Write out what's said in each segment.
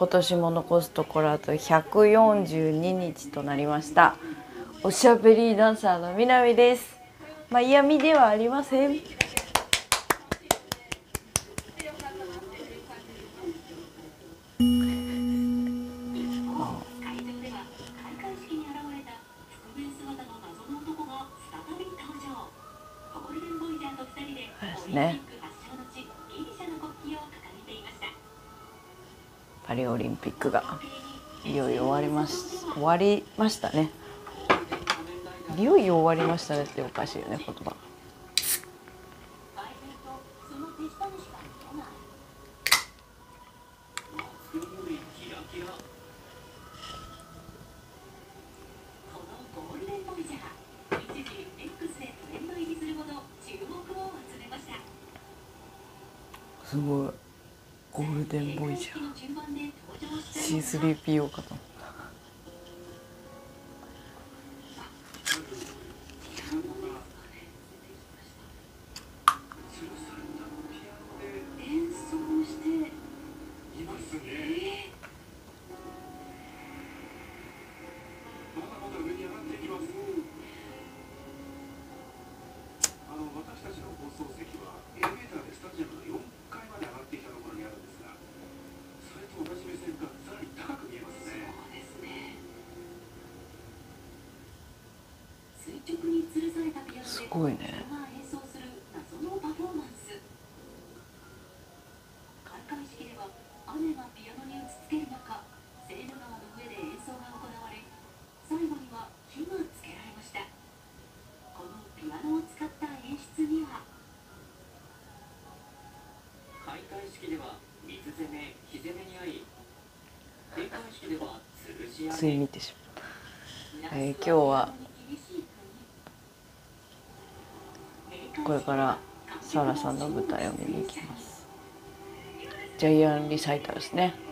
今年も残すところあと142日となりました。おしゃべりダンサーのみなみです。まあ嫌味ではありません。ですね。パリオリンピックがいよいよ終わりましたね。いよいよ終わりましたねっておかしいよね、言葉。すごいゴールデンボイジャー C3PO かと思った。すごいね。つい見てしまう。今日はこれからサラさんの舞台を見に行きます。ジャイアンリサイタルですね。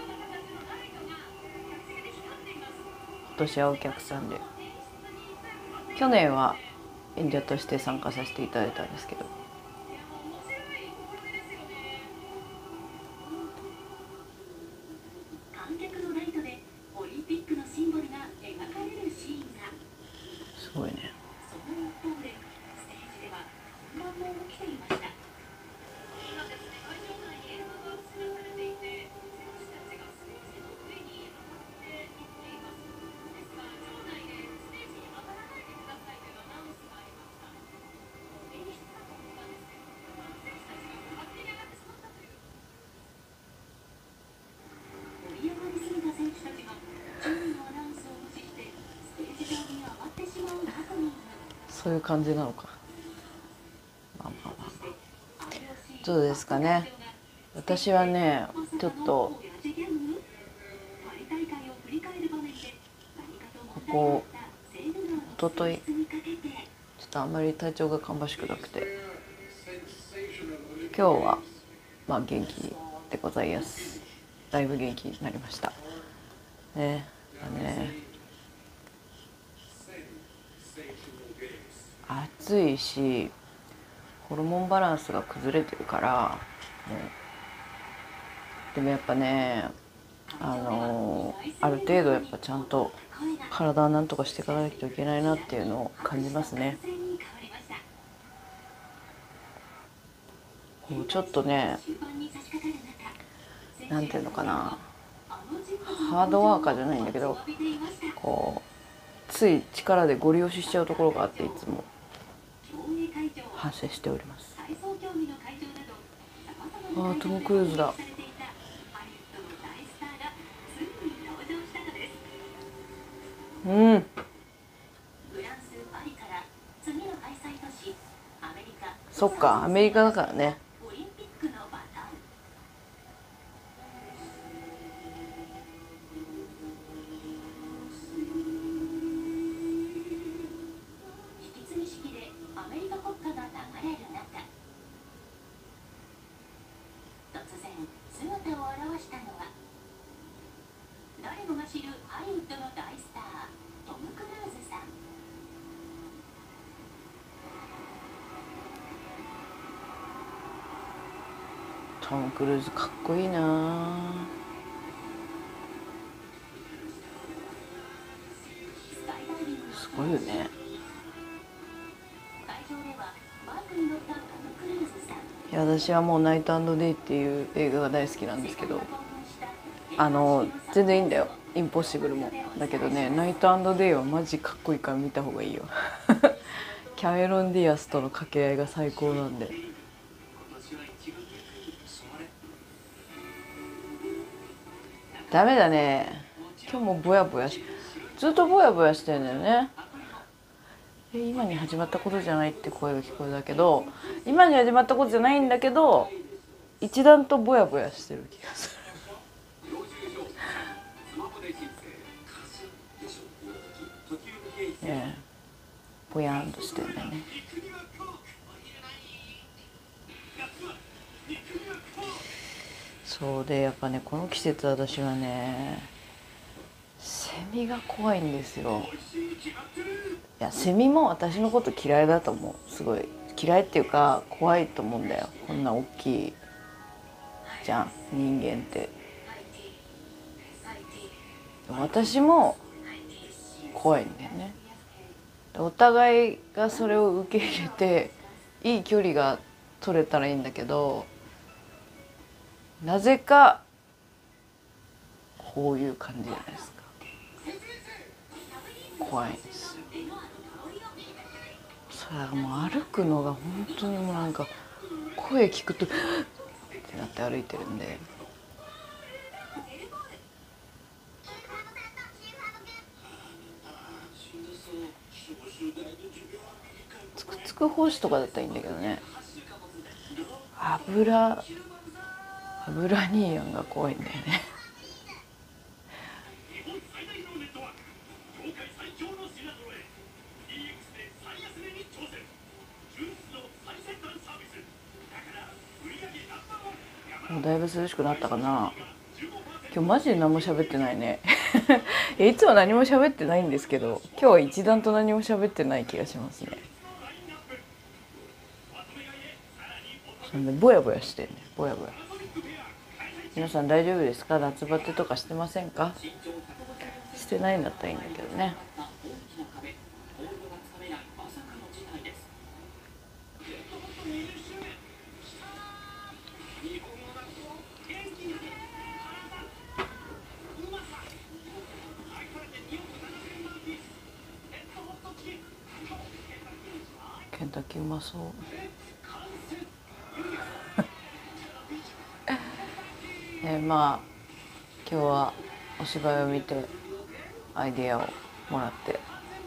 今年はお客さんで、去年は演者として参加させていただいたんですけど、すごいね。そういう感じなのか。どうですかね。私はね、ちょっとここ一昨日ちょっとあんまり体調が芳しくなくて、今日はまあ元気でございます。だいぶ元気になりましたね。暑いしホルモンバランスが崩れてるから、でもやっぱね、ある程度やっぱちゃんと体をなんとかしていかないといけないなっていうのを感じますね。こうちょっとね、なんていうのかな、ハードワーカーじゃないんだけど、こうつい力でゴリ押ししちゃうところがあって、いつも反省しております。トム・クルーズだ。そっか、アメリカだからね。トム・クルーズかっこいいな。 ごいよね。いや私はもう「ナイト&デイ」っていう映画が大好きなんですけど、全然いいんだよ、インポッシブルも。だけどね、ナイト&デイはマジかっこいいから見た方がいいよ。キャメロン・ディアスとの掛け合いが最高なんで。ダメだね、今日もぼやぼやずっとぼやぼやしてんだよね。今に始まったことじゃないって声が聞こえたけど、今に始まったことじゃないんだけど、一段とぼやぼやしてる気がする。ねえ、ぼやんとしてんだよね。そうで、やっぱね、この季節私はね、セミが怖いんですよ。いや、セミも私のこと嫌いだと思う。すごい嫌いっていうか怖いと思うんだよ。こんな大きいじゃん、人間って。私も怖いんだよね。お互いがそれを受け入れていい距離が取れたらいいんだけど、なぜかこういう感じじゃないですか。怖いんですよ。それはもう歩くのが本当にもうなんか声聞くとってなって歩いてるんで。つくつく胞子とかだったらいいんだけどね。油ニーヤンが怖いんだよね。もうだいぶ涼しくなったかな。今日マジで何も喋ってないね。いつも何も喋ってないんですけど、今日は一段と何も喋ってない気がしますね。そんでぼやぼやしてね、ぼやぼや。皆さん大丈夫ですか？夏バテとかしてませんか？してないんだったらいいんだけどね。ケンタッキーうまそう。まあ今日はお芝居を見てアイデアをもらって、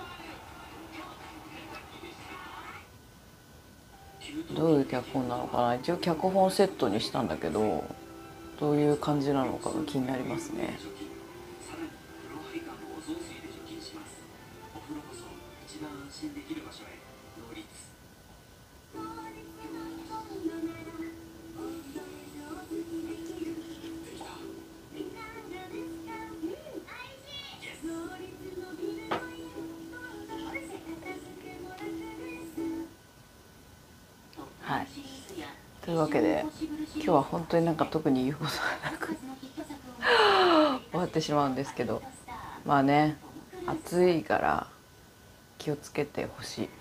どういう脚本なのかな。一応脚本セットにしたんだけど、どういう感じなのかが気になりますね。はい、というわけで今日は本当になんか特に言うことがなく終わってしまうんですけど、まあね、暑いから気をつけてほしい。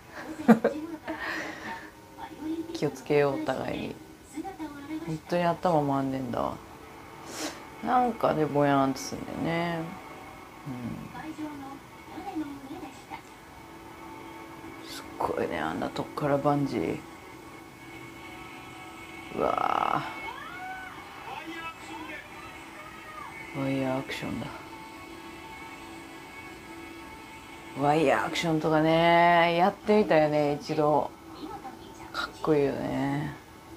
気をつけよう、お互いに。本当に頭回んねんだわ。なんかね、ぼやんとするんだよね。すっごいね、あんなとこからバンジー。うわー、ワイヤーアクションだ。ワイヤーアクションとかね、やってみたよね、一度。かっこいいよね。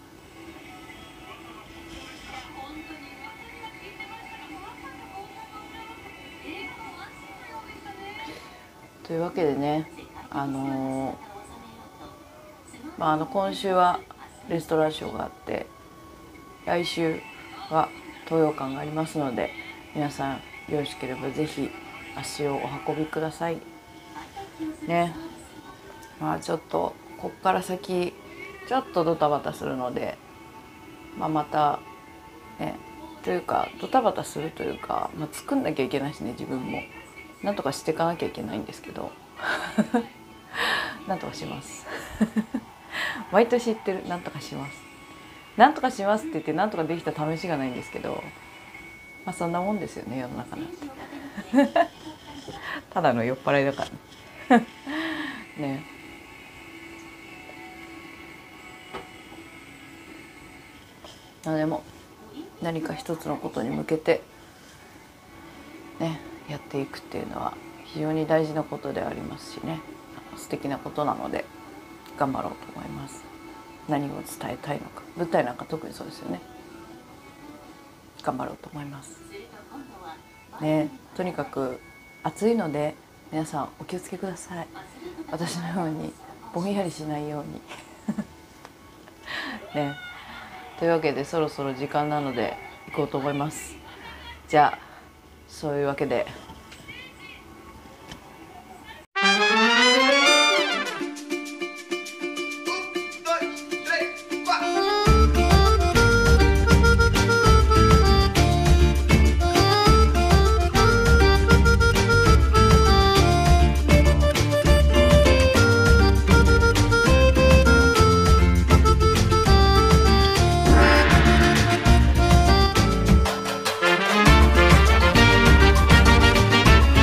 というわけでね、今週はレストランショーがあって、来週は東洋館がありますので、皆さんよろしければぜひ足をお運びくださいね。まあちょっとこっから先ちょっとドタバタするので、またね、というかドタバタするというか、作んなきゃいけないしね、自分も。 なんとかしていかなきゃいけないんですけどなんとかします毎年言ってる、なんとかします、なんとかしますって言ってなんとかできた試しがないんですけど、まあそんなもんですよね、世の中なんてただの酔っ払いだからねね。でも何か一つのことに向けてねやっていくっていうのは非常に大事なことでありますしね、素敵なことなので頑張ろうと思います。何を伝えたいのか、舞台なんか特にそうですよね。頑張ろうと思いますね。とにかく暑いので皆さんお気をつけください。私のようにぼんやりしないようにね。というわけでそろそろ時間なので行こうと思います。じゃあそういうわけで